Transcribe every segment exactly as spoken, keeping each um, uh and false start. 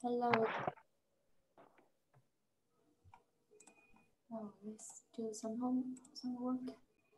Hello. Oh, let's do some home some work.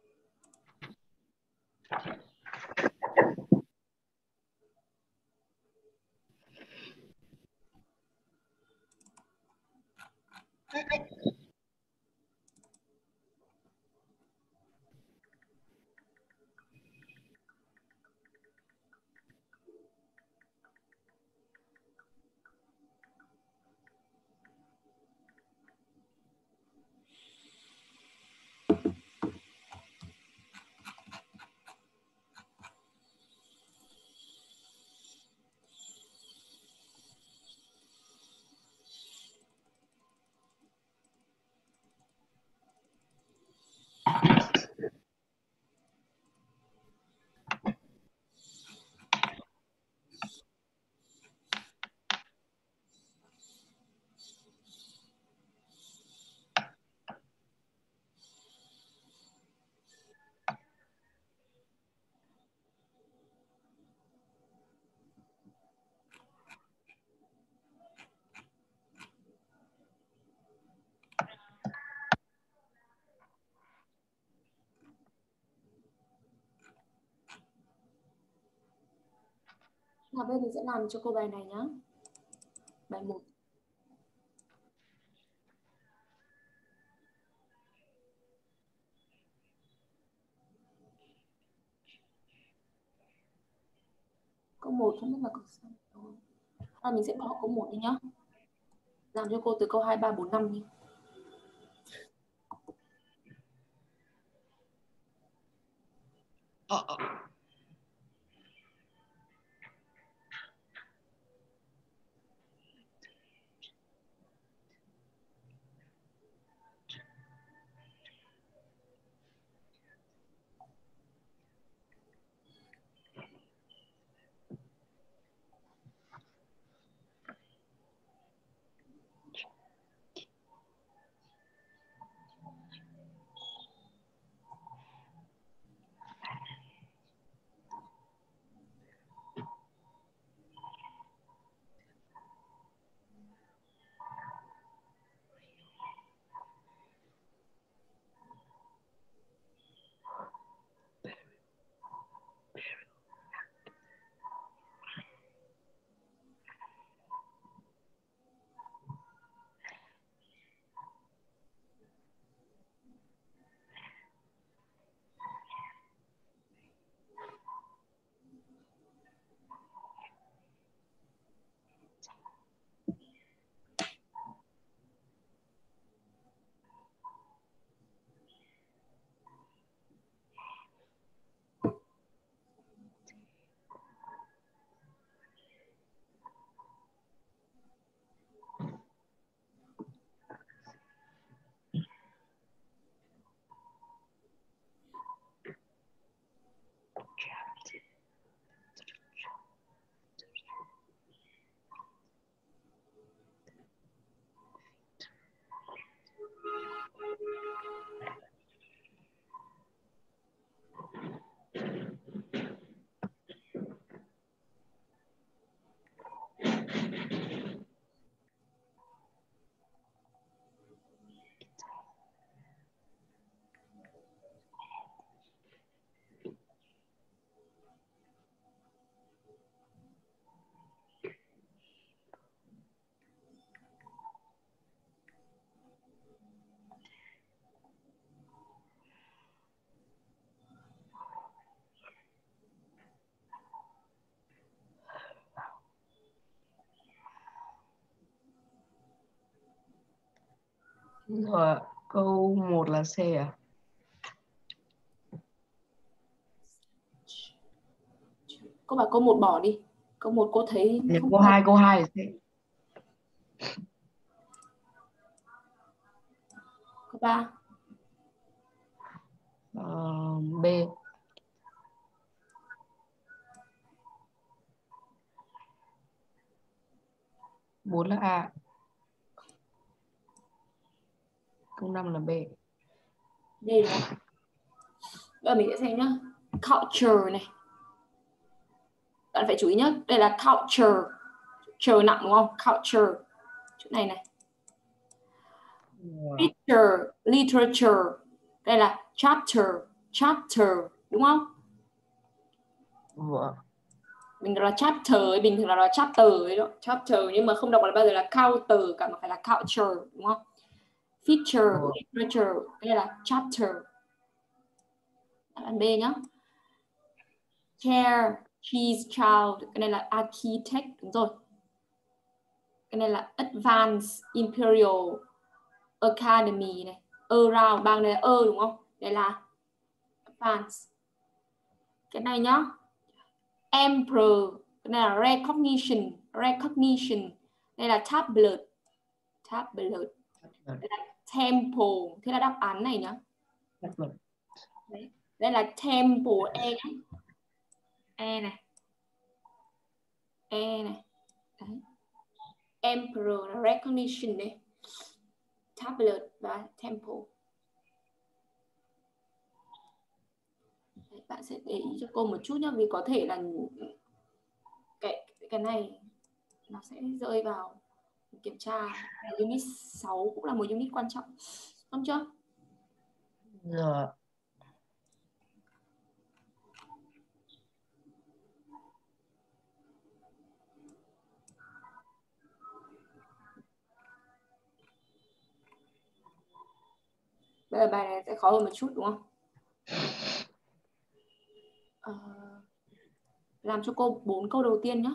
Nào bây giờ mình sẽ làm cho cô bài này nhá. Bài một. Câu một không biết là câu sao. À, mình sẽ bỏ câu một đi nhá. Làm cho cô từ câu hai, ba, bốn, năm đi. Ờ, ờ. Rồi, câu một là C à? Cô bảo câu một bỏ đi. Câu một cô thấy Để không câu phải. hai, câu hai là C. Câu ba. Ờ, B. bốn là A. Câu năm là B. D đúng không? Bây giờ mình sẽ xem nhá. Culture này. Bạn phải chú ý nhá. Đây là culture. Culture nặng đúng không? Culture. Chỗ này này. Literature, literature. Đây là chapter, chapter đúng không? Vâng. Mình đọc là chapter ấy, bình thường là, là chapter ấy đó, chapter, nhưng mà không đọc là bao giờ là counter cả, mà phải là culture đúng không? Feature, Vâng. literature, đây là chapter. Đáp án B nhá. Chair, cheese, child, cái này là architect, đúng rồi. Cái này là Advanced Imperial Academy này, around, bang này là ơ đúng không? Đây là advanced. Cái này nhá, emperor, cái này là recognition, recognition. Đây là tablet, tablet. Đây là temple, thế là đáp án này nhá. Đấy. Đây là temple, e nhá. E này, e này. Đấy. Emperor là recognition đấy, tablet và temple. Đấy, bạn sẽ để ý cho cô một chút nhá, vì có thể là cái cái này nó sẽ rơi vào kiểm tra. Unit sáu cũng là một unit quan trọng, đúng chưa? Dạ. Bây giờ bài này sẽ khó hơn một chút đúng không? À, làm cho cô bốn câu đầu tiên nhé.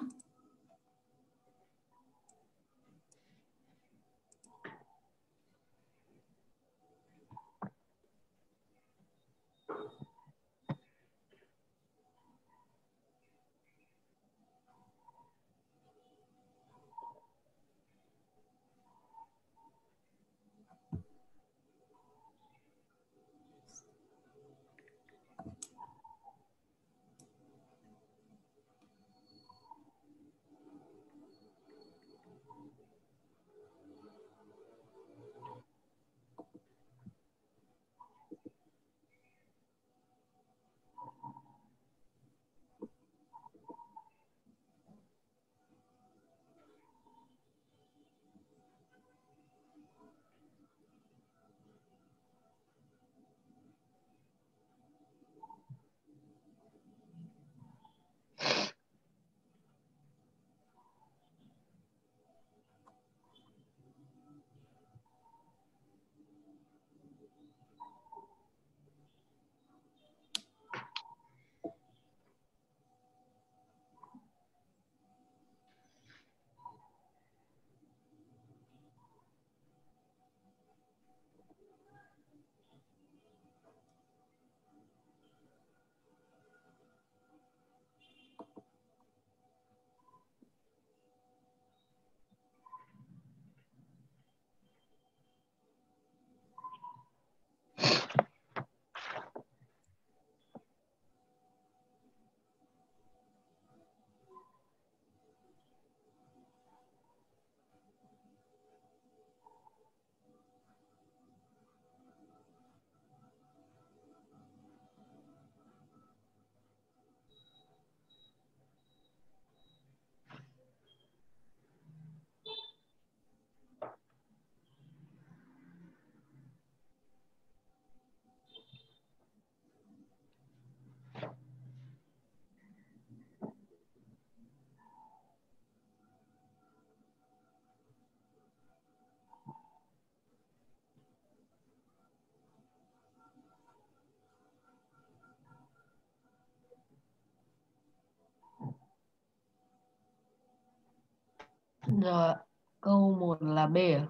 Rồi, câu một là B à?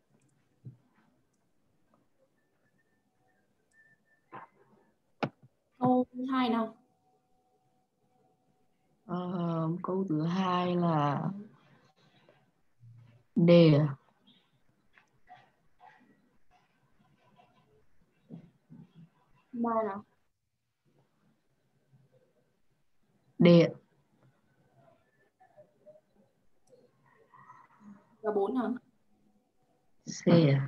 Câu hai nào? Ờ, câu thứ hai là D à? Ba nào? D ạ. Và bốn nào? C à?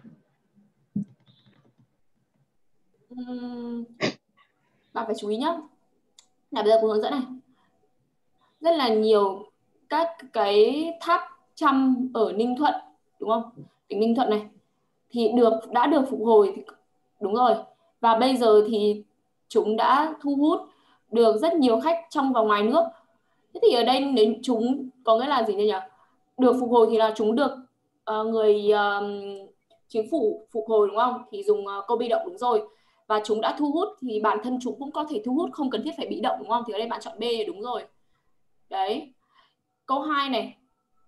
Uhm, bạn phải chú ý nhá. Là bây giờ cô hướng dẫn này. Rất là nhiều các cái tháp trăm ở Ninh Thuận, đúng không? Tỉnh Ninh Thuận này thì được đã được phục hồi thì, đúng rồi. Và bây giờ thì chúng đã thu hút được rất nhiều khách trong và ngoài nước. Thế thì ở đây đến chúng có nghĩa là gì nhỉ? Được phục hồi thì là chúng được uh, người uh, chính phủ phục hồi, đúng không? Thì dùng uh, câu bị động, đúng rồi. Và chúng đã thu hút thì bản thân chúng cũng có thể thu hút, không cần thiết phải bị động, đúng không? Thì ở đây bạn chọn B, đúng rồi. Đấy. Câu hai này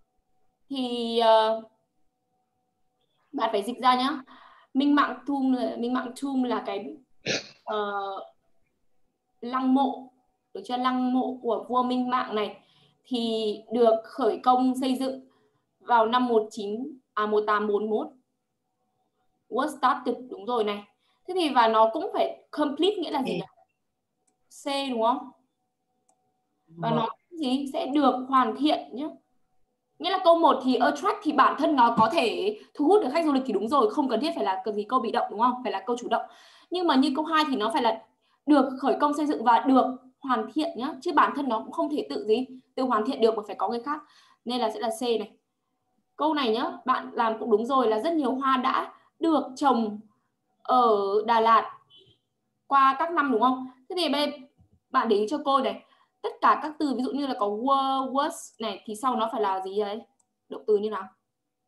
thì uh, bạn phải dịch ra nhá. Minh Mạng Tomb, Minh Mạng Tomb là cái uh, lăng mộ, được chưa? Lăng mộ của vua Minh Mạng này thì được khởi công xây dựng vào năm một chín à một tám bốn mốt. Was started, đúng rồi này. Thế thì và nó cũng phải complete nghĩa là gì nhỉ? C, đúng không? Và nó gì sẽ được hoàn thiện nhé. Nghĩa là câu một thì attract thì bản thân nó có thể thu hút được khách du lịch thì đúng rồi, không cần thiết phải là gì câu bị động, đúng không? Phải là câu chủ động. Nhưng mà như câu hai thì nó phải là được khởi công xây dựng và được hoàn thiện nhá, chứ bản thân nó cũng không thể tự gì tự hoàn thiện được mà phải có người khác, nên là sẽ là C này. Câu này nhá, bạn làm cũng đúng rồi, là rất nhiều hoa đã được trồng ở Đà Lạt qua các năm, đúng không? Thế thì bên bạn để ý cho cô này, tất cả các từ ví dụ như là có were, was này thì sau nó phải là gì đấy, động từ như nào?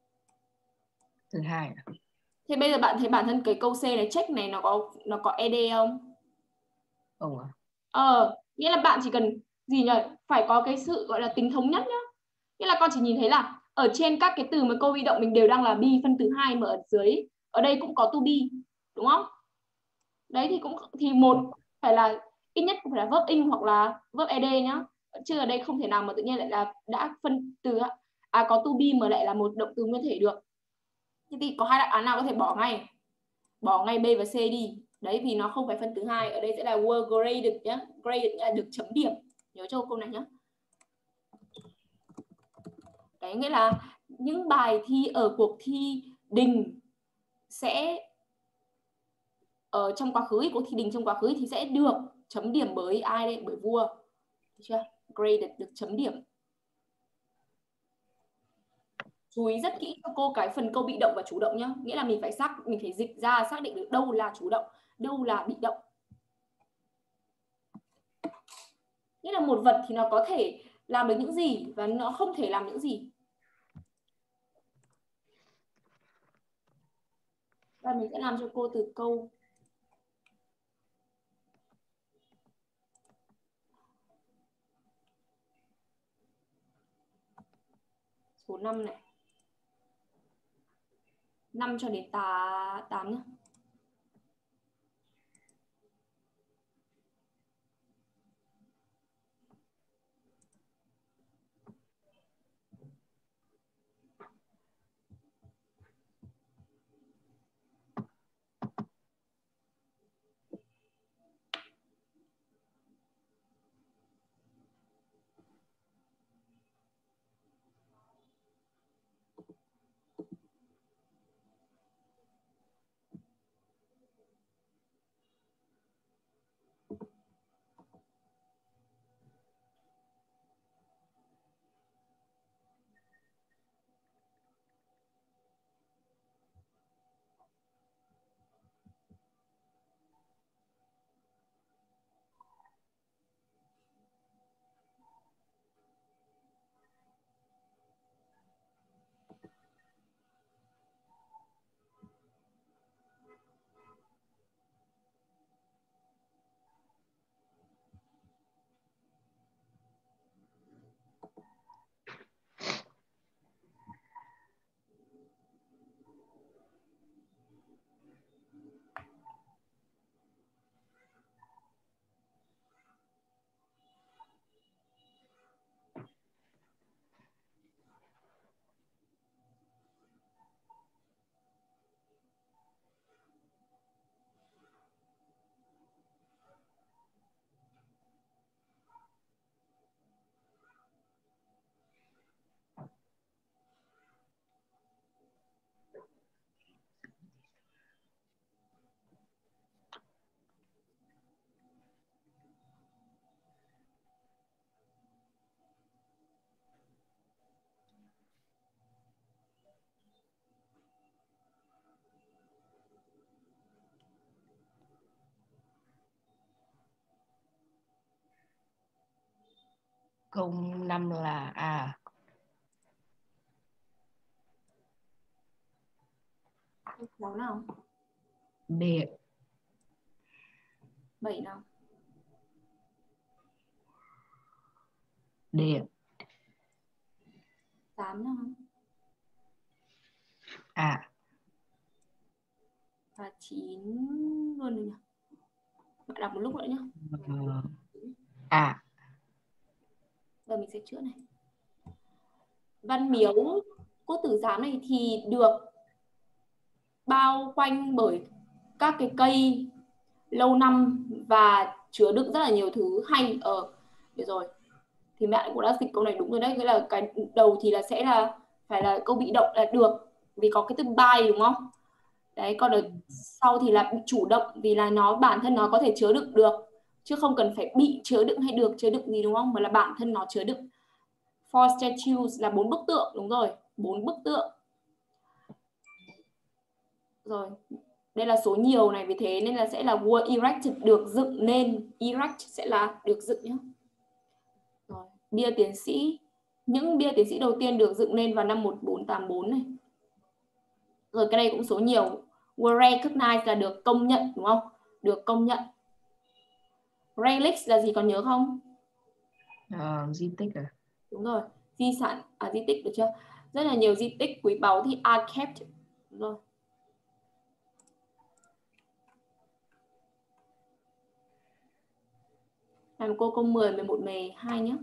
Từ hai. Thế bây giờ bạn thấy bản thân cái câu C này, check này nó có nó có ed không? Không à? Ờ, nghĩa là bạn chỉ cần gì nhỉ? Phải có cái sự gọi là tính thống nhất nhá. Nghĩa là con chỉ nhìn thấy là ở trên các cái từ mà câu bị động mình đều đang là be phân từ hai, mà ở dưới ở đây cũng có to be, đúng không? Đấy thì cũng thì một phải là ít nhất cũng phải là verb in hoặc là verb ed nhá. Chứ ở đây không thể nào mà tự nhiên lại là đã phân từ à có to be mà lại là một động từ nguyên thể được. Thế thì có hai đáp án nào có thể bỏ ngay. Bỏ ngay B và C đi. Đấy, vì nó không phải phân từ hai. Ở đây sẽ là were graded nhá. Graded là được chấm điểm. Nhớ cho câu này nhá. Đấy, nghĩa là những bài thi ở cuộc thi đình sẽ ở trong quá khứ, cuộc thi đình trong quá khứ thì sẽ được chấm điểm bởi ai đây? Bởi vua. Được chưa? Graded được chấm điểm. Chú ý rất kỹ cho cô cái phần câu bị động và chủ động nhá. Nghĩa là mình phải xác mình phải dịch ra xác định được đâu là chủ động, đâu là bị động. Nghĩa là một vật thì nó có thể làm được những gì và nó không thể làm những gì. Và mình sẽ làm cho cô từ câu số năm này. năm cho đến tám nhé. Câu năm là A. Câu sáu nào? D. Bảy nào? D. Tám nào? A. Và chín luôn rồi nhỉ? Bạn đọc một lúc nữa nhá. Uh, A. Giờ mình sẽ chữa này. Văn miếu Quốc Tử Giám này thì được bao quanh bởi các cái cây lâu năm và chứa đựng rất là nhiều thứ hay ở. Được rồi. Thì bạn cũng đã dịch câu này đúng rồi đấy, nghĩa là cái đầu thì là sẽ là phải là câu bị động là được vì có cái từ by đúng không? Đấy, còn ở sau thì là chủ động vì là nó bản thân nó có thể chứa đựng được chứ không cần phải bị chứa đựng hay được chứa đựng gì đúng không? Mà là bản thân nó chứa đựng. Four statues là bốn bức tượng, đúng rồi, bốn bức tượng. Rồi, đây là số nhiều này, vì thế nên là sẽ là were erected, được dựng nên. Erect sẽ là được dựng nhé. Rồi, bia tiến sĩ. Những bia tiến sĩ đầu tiên được dựng lên vào năm một nghìn bốn trăm tám mươi tư này. Rồi cái này cũng số nhiều. Were recognized là được công nhận đúng không? Được công nhận. Relics là gì còn nhớ không? Uh, di tích à? Đúng rồi, di sản, à di tích được chưa? Rất là nhiều di tích quý báu thì are kept. Đúng rồi. Làm cô câu mười, mười một, mười hai nhé.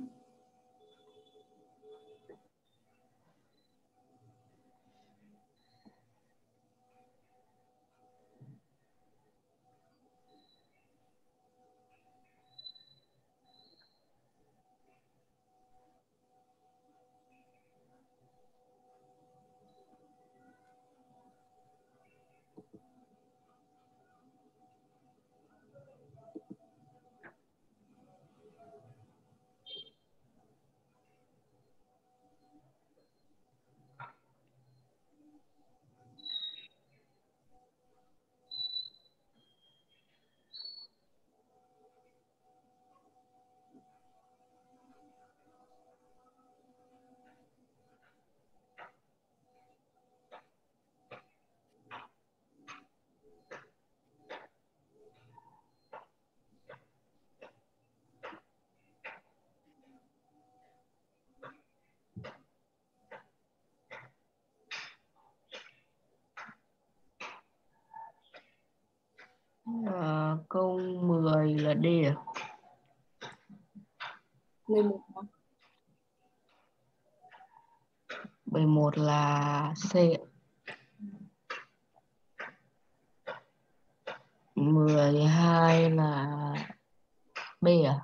Uh, câu mười là D à? mười một nào? mười một là C. mười hai là B à?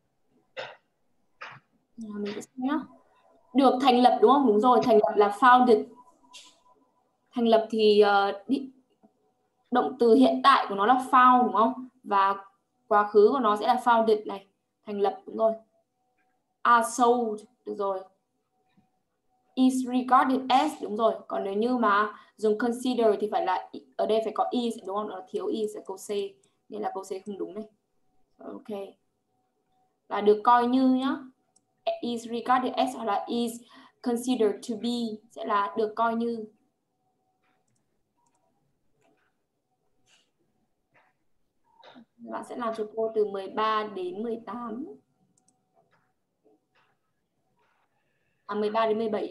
Mình sẽ xem nhá. Được thành lập đúng không? Đúng rồi, thành lập là founded. Thành lập thì uh, động từ hiện tại của nó là found đúng không? Và quá khứ của nó sẽ là founded này. Thành lập đúng rồi. Are sold, được rồi. Is regarded as, đúng rồi. Còn nếu như mà dùng consider thì phải là, ở đây phải có is đúng không? Nó thiếu is ở câu C. Nên là câu C không đúng này. Ok. Là được coi như nhá. Is regarded as hoặc là is considered to be sẽ là được coi như. Bạn sẽ làm cho cô từ mười ba đến mười tám. À mười ba đến mười bảy.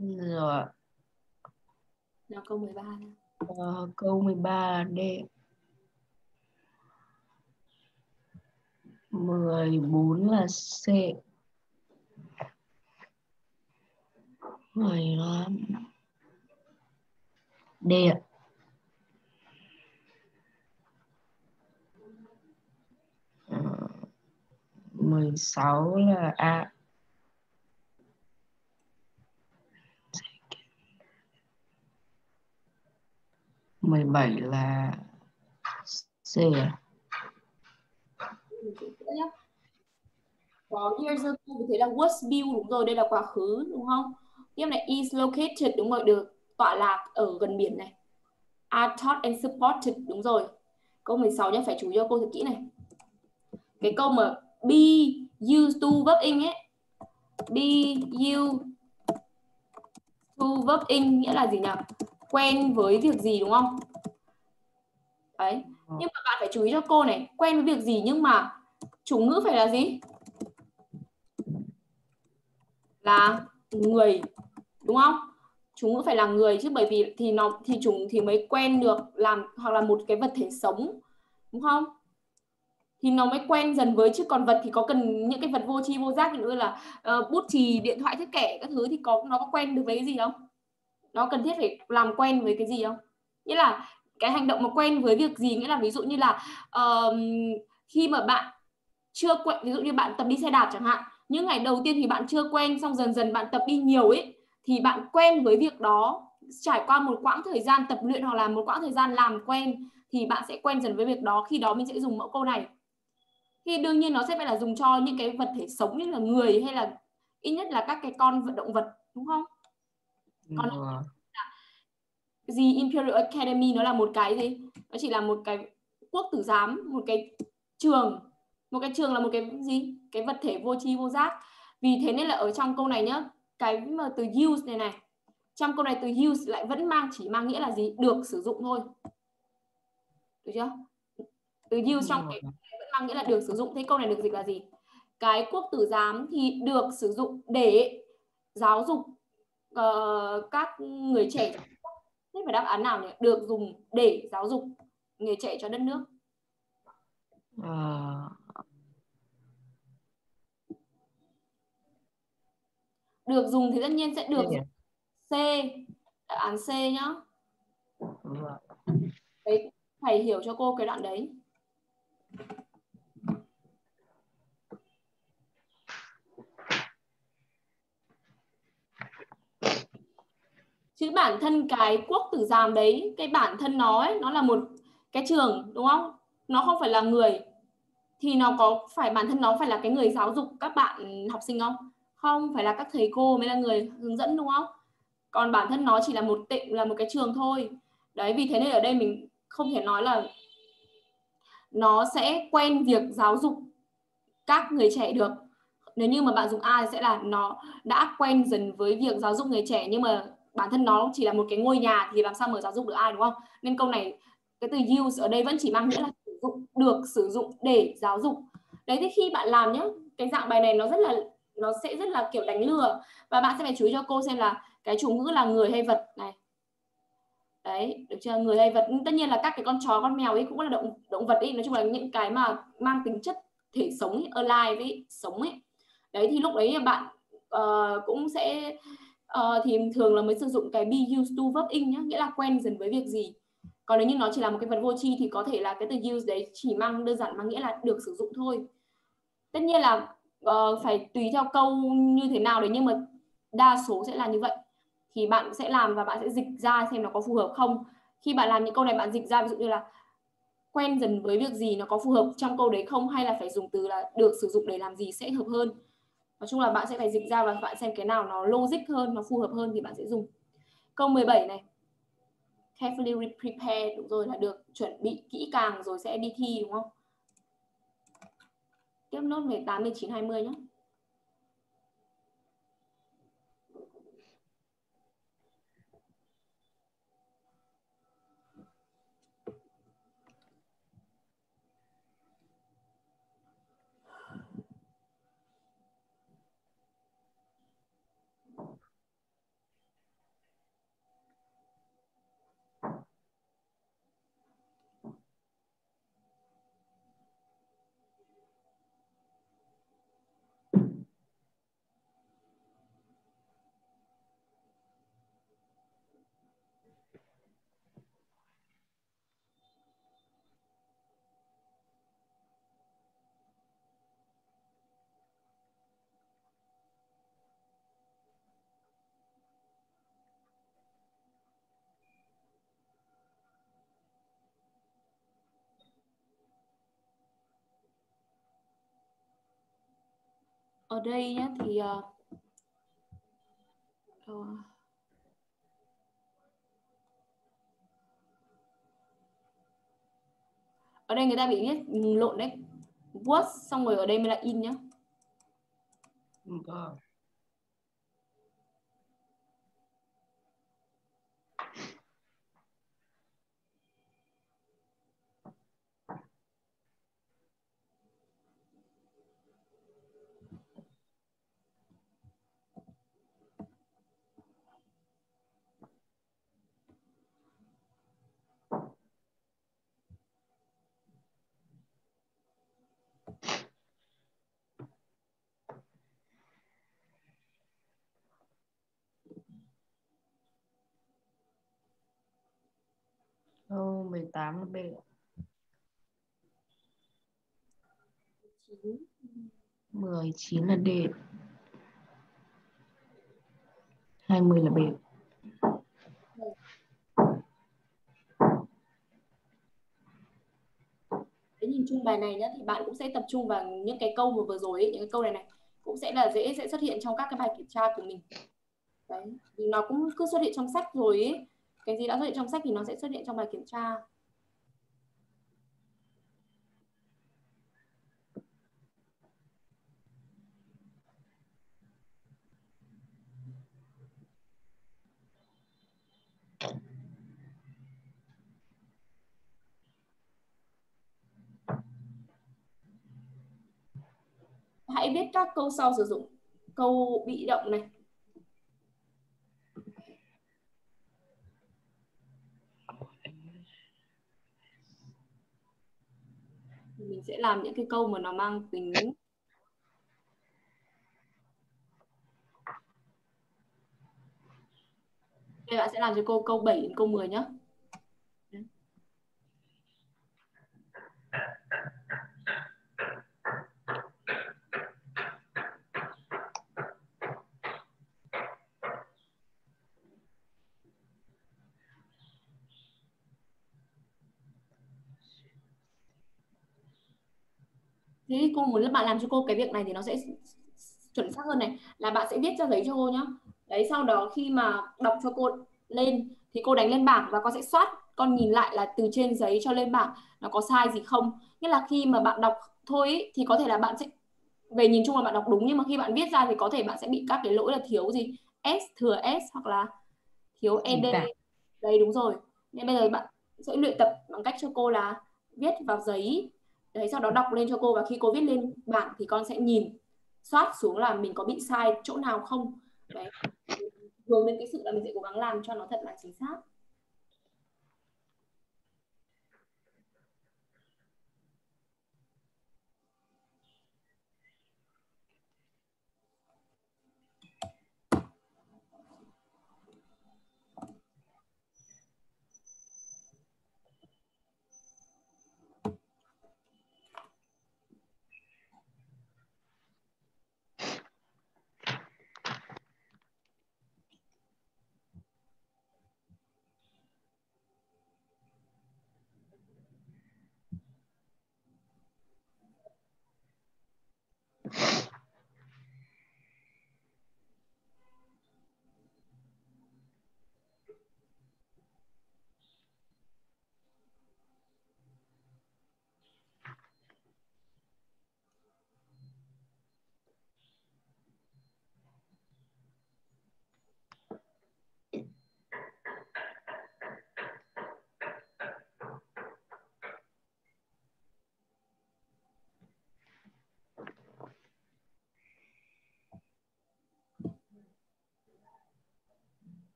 Rồi. Nào câu mười ba nào. Ờ, câu mười ba D. mười bốn là C. mười lăm. D ạ. Ờ, mười sáu là A. mười bảy là C à? Mình sẽ sửa nhé. Có years ago thì thế là was built, đúng rồi, đây là quá khứ đúng không? Tiếp này is located, đúng rồi, được tọa lạc ở gần biển này. Are taught and supported, đúng rồi. Câu mười sáu nhé, phải chú ý cho cô thật kỹ này. Cái câu mà be used to verb in ấy, be used to verb in nghĩa là gì nhỉ? Quen với việc gì, đúng không? Đấy. Nhưng mà bạn phải chú ý cho cô này, quen với việc gì nhưng mà chủ ngữ phải là gì? Là người, đúng không? Chủ ngữ phải là người chứ, bởi vì thì nó thì chúng thì mới quen được làm, hoặc là một cái vật thể sống, đúng không? Thì nó mới quen dần với, chứ còn vật thì có cần những cái vật vô tri vô giác như là uh, bút chì, điện thoại, thước kẻ các thứ thì có nó có quen được với cái gì không? Nó cần thiết phải làm quen với cái gì không? Nghĩa là cái hành động mà quen với việc gì, nghĩa là ví dụ như là uh, khi mà bạn chưa quen, ví dụ như bạn tập đi xe đạp chẳng hạn, những ngày đầu tiên thì bạn chưa quen, xong dần dần bạn tập đi nhiều ấy thì bạn quen với việc đó, trải qua một quãng thời gian tập luyện hoặc là một quãng thời gian làm quen thì bạn sẽ quen dần với việc đó. Khi đó mình sẽ dùng mẫu câu này. Thì đương nhiên nó sẽ phải là dùng cho những cái vật thể sống như là người hay là ít nhất là các cái con vận động vật, đúng không? Còn Rồi. The Imperial Academy nó là một cái gì? Nó chỉ là một cái quốc tử giám, một cái trường. Một cái trường là một cái gì? Cái vật thể vô tri vô giác. Vì thế nên là ở trong câu này nhá, cái mà từ use này này, trong câu này từ use lại vẫn mang chỉ mang nghĩa là gì? Được sử dụng thôi. Được chưa? Từ use trong cái vẫn mang nghĩa là được sử dụng. Thế câu này được dịch là gì? Cái quốc tử giám thì được sử dụng để giáo dục uh, các người trẻ. Thế phải đáp án nào nhỉ? Được dùng để giáo dục người trẻ cho đất nước. Ờ, Được dùng thì tất nhiên sẽ được D à? dùng C. Đáp án C nhá. Rồi. Đấy, phải hiểu cho cô cái đoạn đấy. Chứ bản thân cái quốc tử giám đấy, cái bản thân nó ấy, nó là một cái trường, đúng không? Nó không phải là người. Thì nó có phải bản thân nó phải là cái người giáo dục các bạn học sinh không? Không, phải là các thầy cô mới là người hướng dẫn, đúng không? Còn bản thân nó chỉ là một tịnh là một cái trường thôi. Đấy, vì thế nên ở đây mình không thể nói là nó sẽ quen việc giáo dục các người trẻ được. Nếu như mà bạn dùng A thì sẽ là nó đã quen dần với việc giáo dục người trẻ, nhưng mà bản thân nó chỉ là một cái ngôi nhà thì làm sao mà giáo dục được ai, đúng không? Nên câu này cái từ use ở đây vẫn chỉ mang nghĩa là sử dụng, được sử dụng để giáo dục. Đấy, thì khi bạn làm nhá, cái dạng bài này nó rất là nó sẽ rất là kiểu đánh lừa, và bạn sẽ phải chú ý cho cô xem là cái chủ ngữ là người hay vật này. Đấy, được chưa? Người hay vật. Tất nhiên là các cái con chó, con mèo ấy cũng là động động vật ấy, nói chung là những cái mà mang tính chất thể sống ấy, alive ấy, sống ấy. Đấy, thì lúc đấy bạn uh, cũng sẽ uh, thì thường là mới sử dụng cái be used to verb in nhá, nghĩa là quen dần với việc gì. Còn nếu như nó chỉ là một cái vật vô tri thì có thể là cái từ use đấy chỉ mang đơn giản mang nghĩa là được sử dụng thôi. Tất nhiên là uh, phải tùy theo câu như thế nào đấy, nhưng mà đa số sẽ là như vậy. Thì bạn sẽ làm và bạn sẽ dịch ra xem nó có phù hợp không. Khi bạn làm những câu này bạn dịch ra, ví dụ như là quen dần với việc gì, nó có phù hợp trong câu đấy không, hay là phải dùng từ là được sử dụng để làm gì sẽ hợp hơn. Nói chung là bạn sẽ phải dịch ra và bạn xem cái nào nó logic hơn, nó phù hợp hơn thì bạn sẽ dùng. Câu mười bảy này, carefully prepare, đúng rồi, là được chuẩn bị kỹ càng rồi sẽ đi thi, đúng không? Tiếp nốt mười tám, mười chín, hai mươi nhé. ở đây nhé thì uh, ở đây người ta bị viết lộn đấy, was xong rồi ở đây mới là in nhá. Vâng. Câu mười tám là B. mười chín là D. hai mươi là B. Cái nhìn chung bài này nhá thì bạn cũng sẽ tập trung vào những cái câu mà vừa rồi ấy, những cái câu này này cũng sẽ là dễ sẽ xuất hiện trong các cái bài kiểm tra của mình. Đấy, thì nó cũng cứ xuất hiện trong sách rồi ấy. Cái gì đã xuất hiện trong sách thì nó sẽ xuất hiện trong bài kiểm tra. Hãy viết các câu sau sử dụng câu bị động này. Mình sẽ làm những cái câu mà nó mang tính Đây bạn sẽ làm cho cô câu bảy đến câu mười nhé. Thế cô muốn bạn làm cho cô cái việc này thì nó sẽ chuẩn xác hơn này, là bạn sẽ viết ra giấy cho cô nhá. Đấy, sau đó khi mà đọc cho cô lên thì cô đánh lên bảng và con sẽ soát, con nhìn lại là từ trên giấy cho lên bảng nó có sai gì không. Nghĩa là khi mà bạn đọc thôi ý, thì có thể là bạn sẽ về nhìn chung là bạn đọc đúng, nhưng mà khi bạn viết ra thì có thể bạn sẽ bị các cái lỗi là thiếu gì S, thừa S hoặc là thiếu ed. Đấy đúng rồi. Nên bây giờ bạn sẽ luyện tập bằng cách cho cô là viết vào giấy. Đấy, sau đó đọc lên cho cô và khi cô viết lên bảng thì con sẽ nhìn soát xuống là mình có bị sai chỗ nào không. Đấy, hướng đến cái sự là mình sẽ cố gắng làm cho nó thật là chính xác.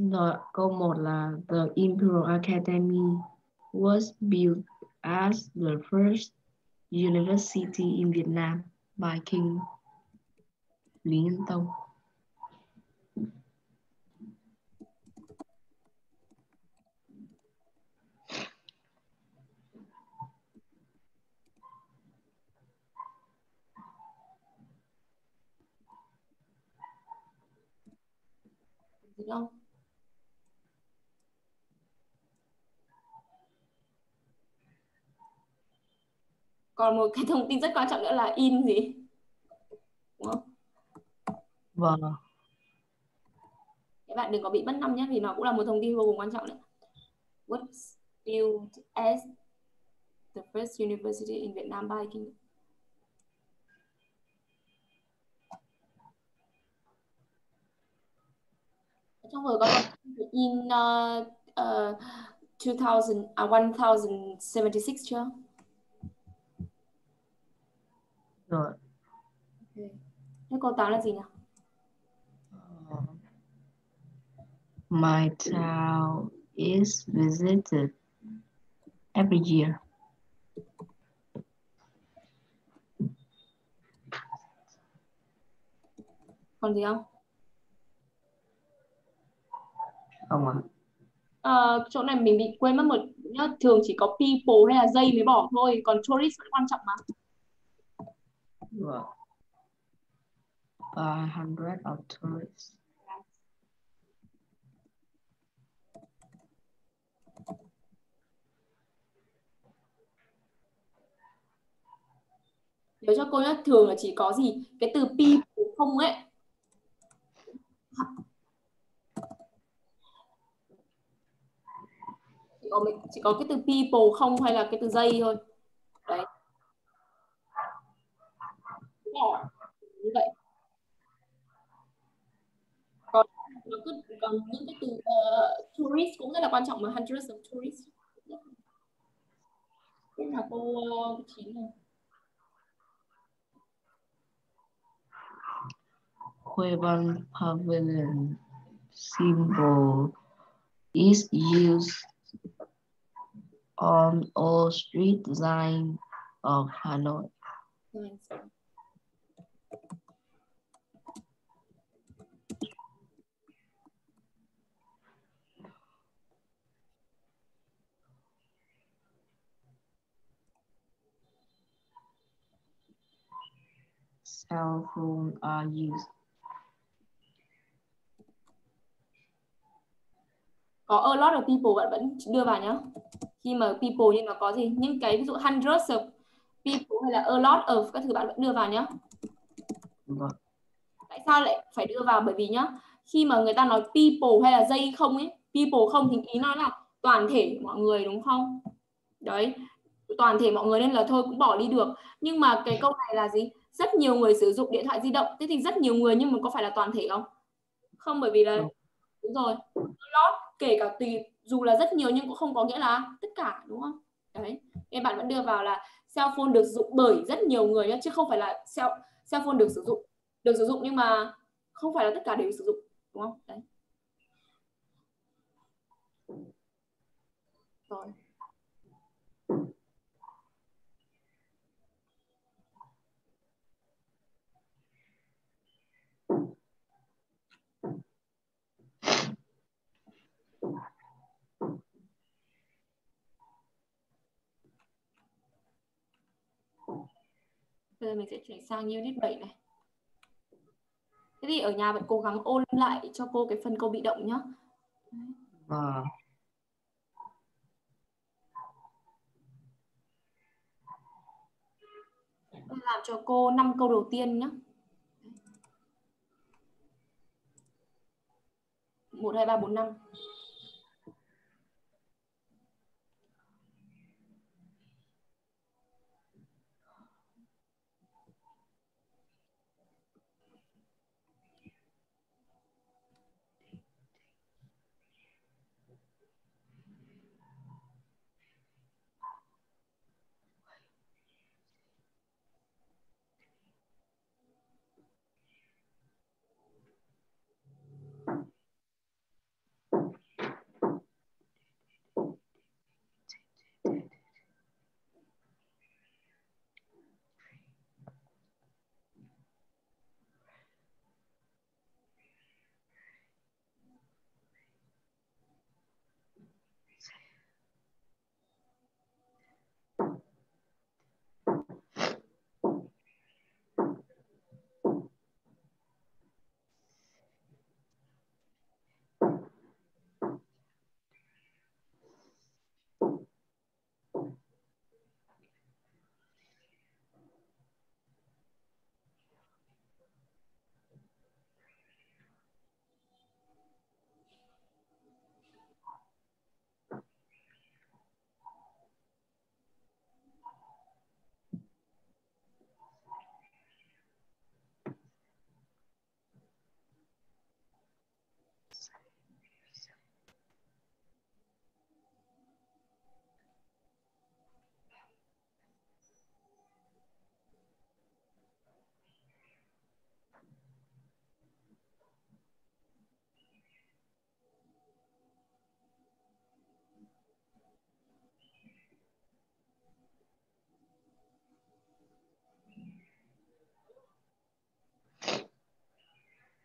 Rồi, câu một là The Imperial Academy was built as the first university in Vietnam by King Lý Nhân Tông. Gì không? Còn một cái thông tin rất quan trọng nữa là in gì? Đúng không? Vâng. Các bạn đừng có bị mất năm nhé, vì nó cũng là một thông tin vô cùng quan trọng đấy. Was built as the first university in Vietnam by King. Trong vừa có nói in uh, uh, two thousand, à, one thousand seventy-six chưa? Rồi. Okay. Thế câu tám là gì nhỉ? Uh, my town is visited every year. Còn gì không? Không ạ. Uh, chỗ này mình bị quên mất một nhá, thường chỉ có people hay là dây mới bỏ thôi, còn tourist vẫn quan trọng mà. Rồi. A hundred of tourists. Nhớ cho cô nhé, thường là chỉ có gì cái từ people không ấy, chỉ có mình chỉ có cái từ people không hay là cái từ dây thôi đấy. Bỏ như vậy. Còn nó cứ còn những cái từ uh, tourist cũng rất là quan trọng mà, hundreds of tourists. Thế là cô uh, chín này. Hue Văn Pavilion symbol is used on all street design of Hanoi. Cell phones are used. Có a lot of people bạn vẫn đưa vào nhá. Khi mà people nhưng nó có gì? Những cái ví dụ hundreds of people hay là a lot of các thứ bạn vẫn đưa vào nhá. Vâng. Tại sao lại phải đưa vào? Bởi vì nhá, khi mà người ta nói people hay là dây không ấy, people không thì ý nó là toàn thể mọi người đúng không? Đấy, toàn thể mọi người nên là thôi cũng bỏ đi được. Nhưng mà cái câu này là gì? Rất nhiều người sử dụng điện thoại di động. Thế thì rất nhiều người nhưng mà có phải là toàn thể không? Không, bởi vì là Đúng, đúng rồi. Lot kể cả tùy, dù là rất nhiều nhưng cũng không có nghĩa là tất cả đúng không? Đấy, nên bạn vẫn đưa vào là cell phone được sử dụng bởi rất nhiều người nhé, chứ không phải là cell, cell phone được sử dụng được sử dụng nhưng mà không phải là tất cả đều sử dụng đúng không? Đấy. Rồi. Bây giờ mình sẽ chuyển sang unit bảy này. Thế thì ở nhà bạn cố gắng ôn lại cho cô cái phần câu bị động nhé. vâng. Làm cho cô năm câu đầu tiên nhé. một, hai, ba, bốn, năm.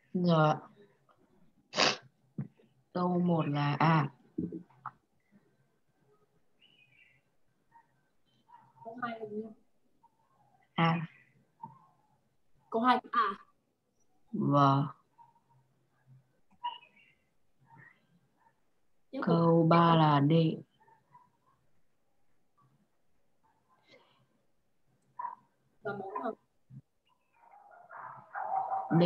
Rồi. Câu một là A. Câu hai là gì nhỉ? A. Câu hai à. Vâng. Tiếp tục. Câu ba là D. Và bốn là D.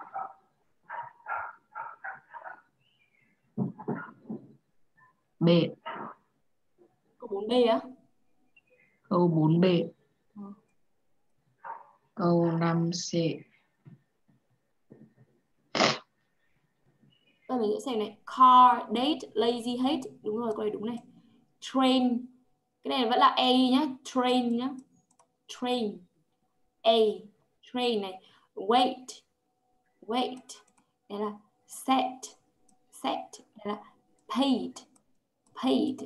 B. câu bốn B á. Câu bốn B. Ừ. Câu năm C. Đây mình sẽ xem này. Car, date, lazy, hate. Đúng rồi, câu này đúng này. Train. Cái này vẫn là A nhá. Train nhá. Train. A. Train này. Wait. Wait. Đây là set. Set. Đây là paid. Paid.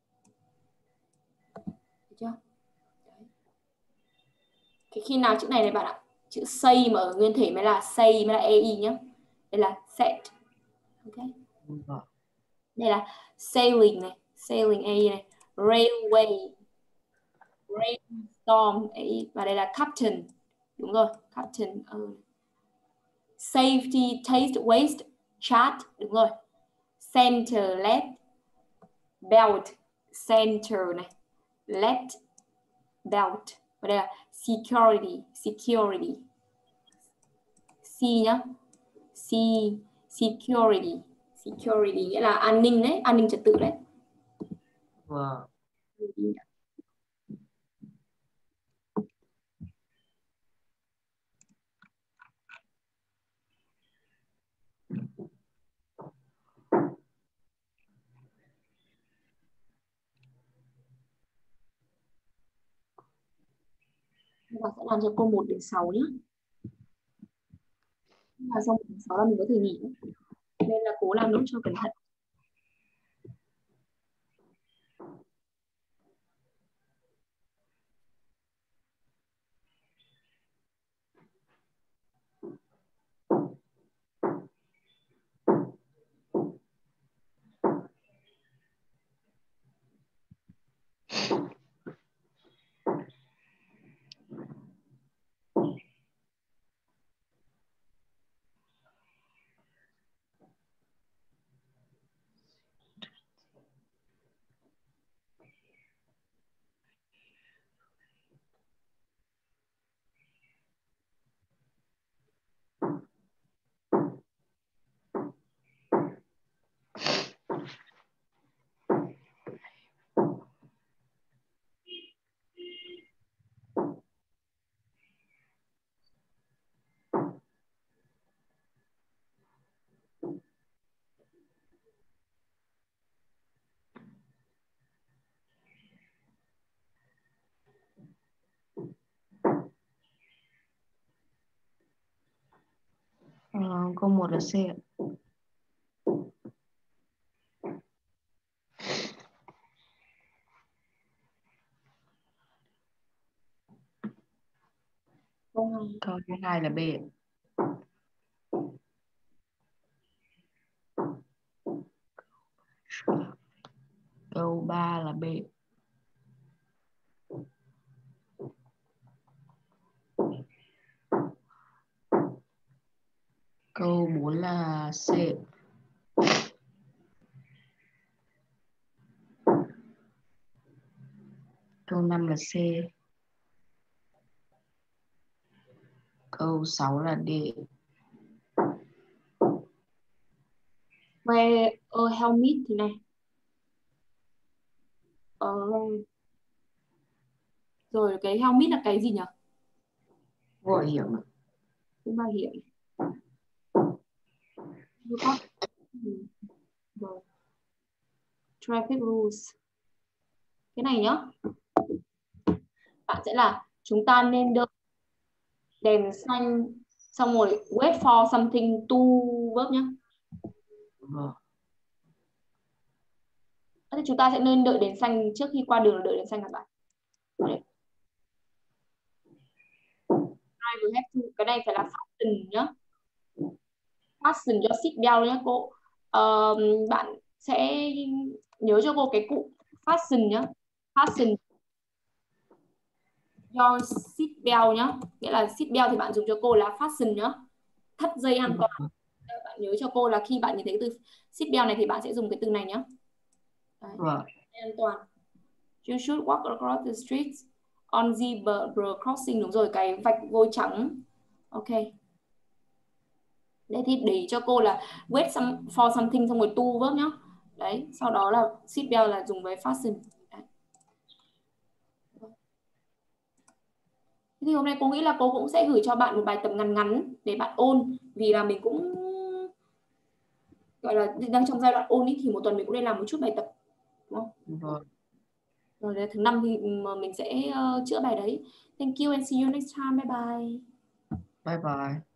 Được chưa? Đấy. Cái khi nào chữ này này bạn ạ. Chữ say mà ở nguyên thể mới là say mới là A E nhá. Đây là set. Ok. Vâng. Đây là sailing này, sailing A này, railway, rainstorm ấy, và đây là captain. Đúng rồi, captain. Ừ. Safety, taste, waste, chat. Đúng rồi. Center, left, belt, center này, left, belt. Và đây là security, security. C nhá. C, security. Security nghĩa là an ninh đấy, an ninh trật tự đấy. Vâng. Và sẽ làm cho câu một đến sáu nhé. Và xong một đến sáu là mình có thể nghỉ. Nên là cố làm nốt cho cẩn thận. Ờ, câu một là C ạ. Câu hai. Câu thứ hai là B ạ. Câu ba là B. Câu bốn là C. Câu năm là C. Câu sáu là D. Wear a helmet thì này. Ờ, rồi cái helmet là cái gì nhỉ? Bảo hiểm ạ. Cái bảo hiểm. Có. Rồi. Traffic rules. Cái này nhá. Bạn sẽ là chúng ta nên đợi đèn xanh xong rồi wait for something to verb nhá. Vâng. Thì chúng ta sẽ nên đợi đèn xanh trước khi qua đường là đợi đèn xanh các bạn. Đấy. I will have to. Cái này phải là function nhá. fasten cho seat belt nhé cô. Uh, bạn sẽ nhớ cho cô cái cụm fasten nhé. Fasten your seat belt nhá. Nghĩa là seat belt thì bạn dùng cho cô là fasten nhá. Thắt dây an toàn. Bạn nhớ cho cô là khi bạn nhìn thấy cái từ seat belt này thì bạn sẽ dùng cái từ này nhá. Đấy. Vâng. An toàn. You should walk across the streets on zebra crossing. Đúng rồi, cái vạch vôi trắng. Ok. Đấy thì để cho cô là wait some, for something xong rồi to verb nhá. Đấy, sau đó là seat belt là dùng với fasten. Đấy. Thì hôm nay cô nghĩ là cô cũng sẽ gửi cho bạn một bài tập ngắn ngắn để bạn ôn, vì là mình cũng gọi là đang trong giai đoạn ôn ý, thì một tuần mình cũng nên làm một chút bài tập, đúng không? Vâng. Rồi đến thứ năm thì mình sẽ uh, chữa bài đấy. Thank you and see you next time. Bye bye. Bye bye.